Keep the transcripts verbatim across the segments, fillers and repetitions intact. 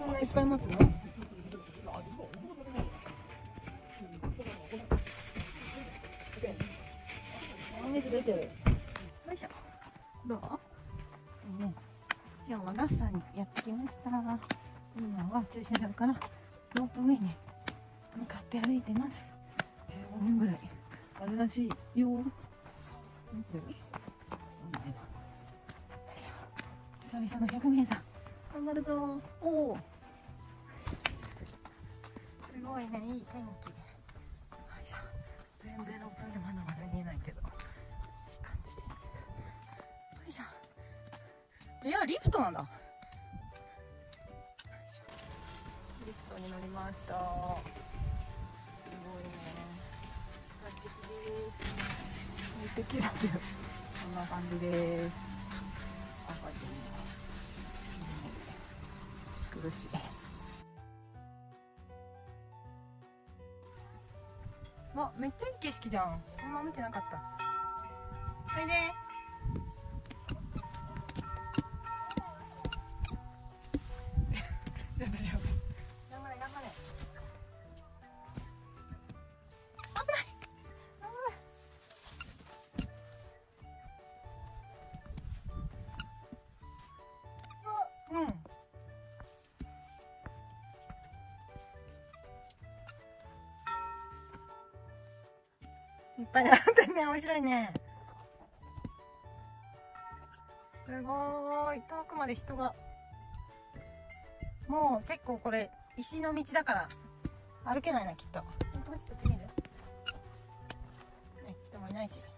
そんないっぱい持つの？お水出てる。よいしょ。どう？いいね。今日はガッサにやってきました。今は駐車場からロープウェイに向かって歩いてます。じゅうごふんぐらいあるらしいよ。見てる？久々のひゃくメーター頑張るぞ。おお、すごいね、いい天気。全然ロープウェイまだまだ見えないけど、いい感じで。よいしょ。いや、リフトなんだ。リフトに乗りました。すごいね。快適です。快適だけど、こんな感じです。赤ちゃん苦しい。わ、めっちゃいい景色じゃん。あんま見てなかった。おいで。上手上手。頑張れ頑張れ。危ない。危ない。うん。いっぱい並んでるね。面白いね。すごーい。遠くまで人が。もう結構これ石の道だから歩けないな、きっと。飛ばしてってみる？ね、人もいないし。す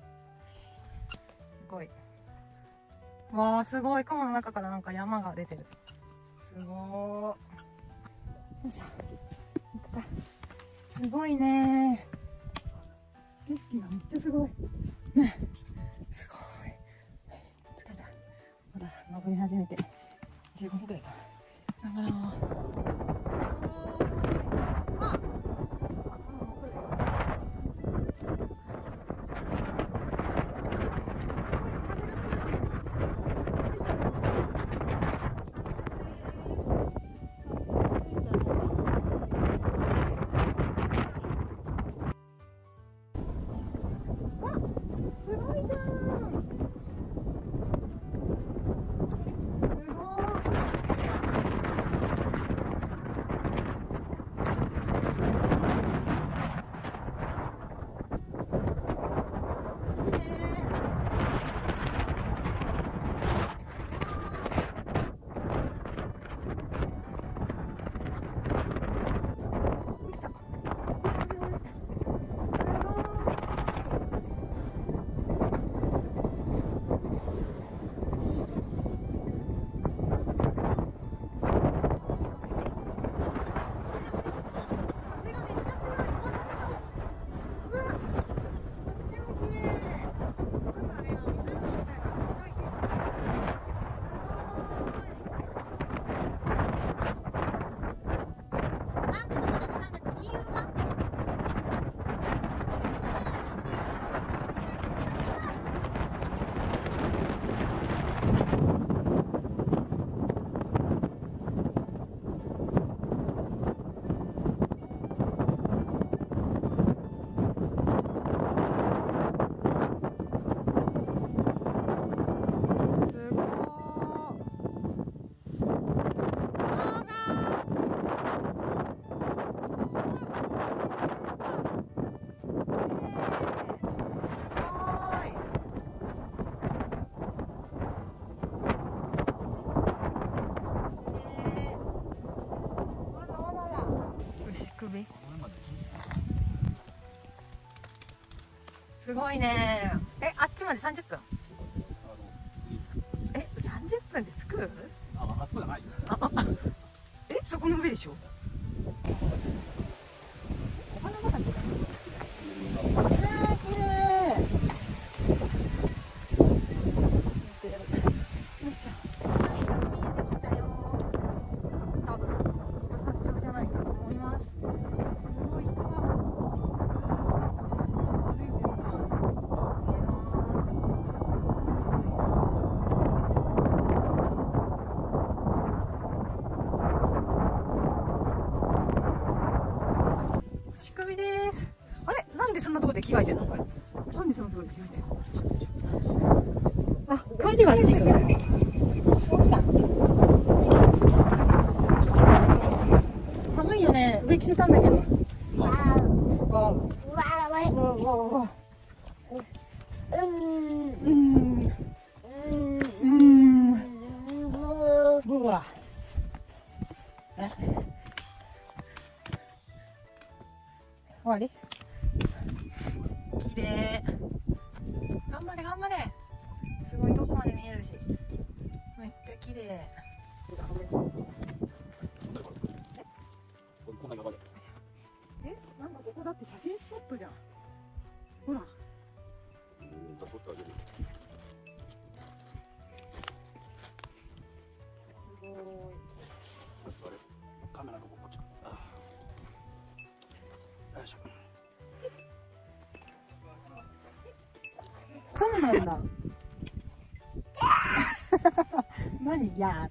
ごい。わー、すごい。雲の中からなんか山が出てる。すごー。よいしょ。すごいねー。景色がめっちゃすごい。ね、すごい。疲れた。まだ登り始めてじゅうごふんくらいか。頑張ろう。あ、すごいね。え、あっちまでさんじゅっぷん。え、さんじゅっぷんで着く？ あ、あそこじゃないよ。 あ、あ、え、そこの上でしょ。お花畑だ。えー、綺麗。よいしょ。見えてきたよ。多分、ここ山頂じゃないかと思います。すごい人が。 首です。あれ、なんでそんなとこで着替えてんの？これなんでそんなとこで着替えてんの？あ、帰りはあっち行くの。寒いよね。上着せたんだけど。わあ、わあ、わあ、わあ。うん、うん、うん、うわ。え、終わり？綺麗。頑張れ頑張れ。すごい遠くまで見えるし、めっちゃ綺麗。え、なんかここだって写真スポットじゃん。ほら。 カメラのこっち。よいしょ。 そうなんだ。何やー。や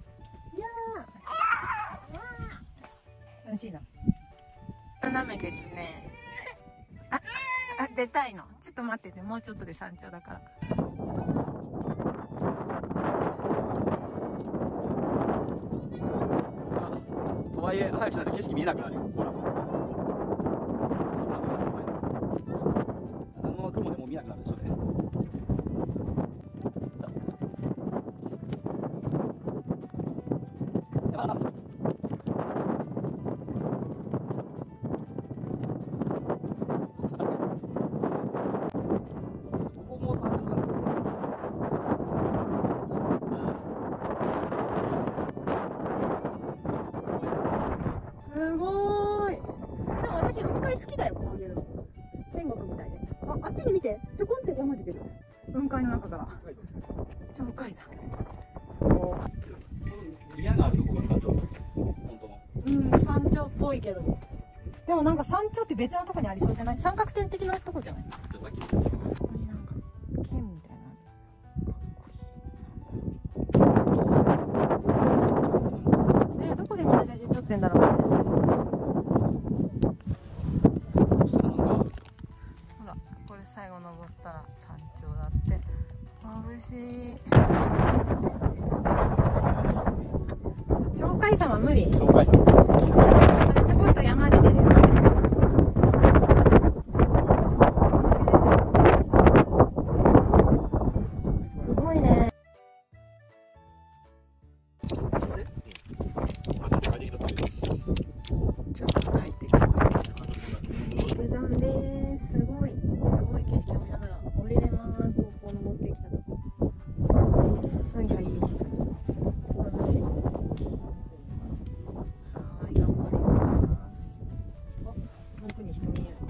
ー。楽しいな。斜めですね。あ、あ、出たいの。ちょっと待ってて、もうちょっとで山頂だから。 とはいえ早くしないと景色見えなくなるよ。ほら。下のあのまま雲でもう見なくなるでしょね。やばな。ここもう山頂だ。 すごーい。でも私雲海好きだよ、こういうの。天国みたいで。あ、あっちに見て。ちょこんって山出てる。雲海の中から。鳥海山。そう。 嫌があるとこが山頂。本当の。 うん、山頂っぽいけど。でもなんか山頂って別のとこにありそうじゃない？三角点的なとこじゃない？ じゃあさっきの。 あそこになんか剣みたいな。ねえ、どこでみんな写真撮ってんだろうね。ほら、これ最後登ったら山頂だって。眩しい。鳥海山は無理。 鳥海山。 あれちょこっと山出てるやつ。すごいね。ちょっと帰っていきます。下山です。すごい。すごい景色を見ながら降りれます。ここ登ってきたとこ。はいはい。楽しい。はい、頑張ります。あ、奥に人見える。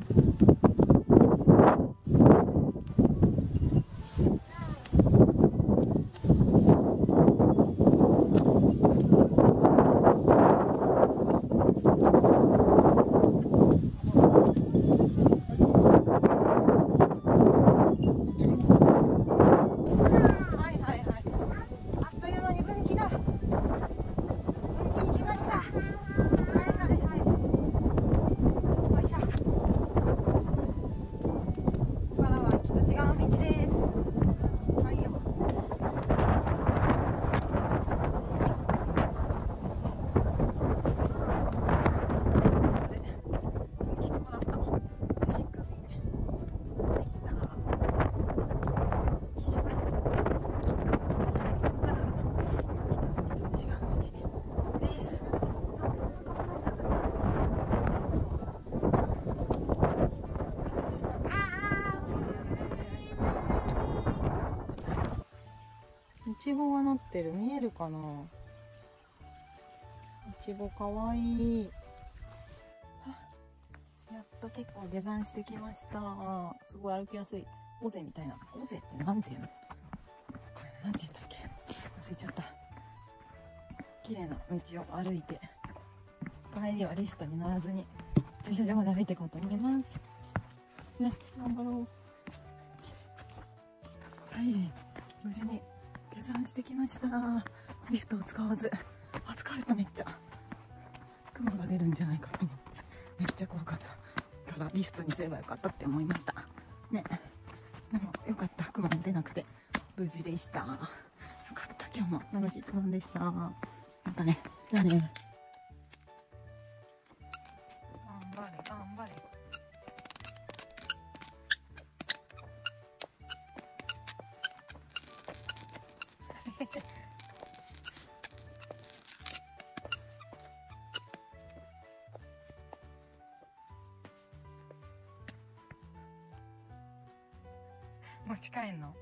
いちごがなってる。見えるかな。いちごかわいい。やっと結構下山してきました。すごい歩きやすい。尾瀬みたいな。尾瀬ってなんていうの？なんて言うんだっけ？忘れちゃった。綺麗な道を歩いて、帰りはリフトに乗らずに駐車場まで歩いていこうと思います。ね、頑張ろう。はい、無事に下山してきました。リフトを使わず。あ、疲れた。めっちゃ雲が出るんじゃないかと思ってめっちゃ怖かった。 リストにすればよかったって思いましたね。でもよかった、雲も出なくて無事でした。よかった。今日も楽しい登山でした。またね、じゃあね。頑張れ頑張れ。持ち帰んの？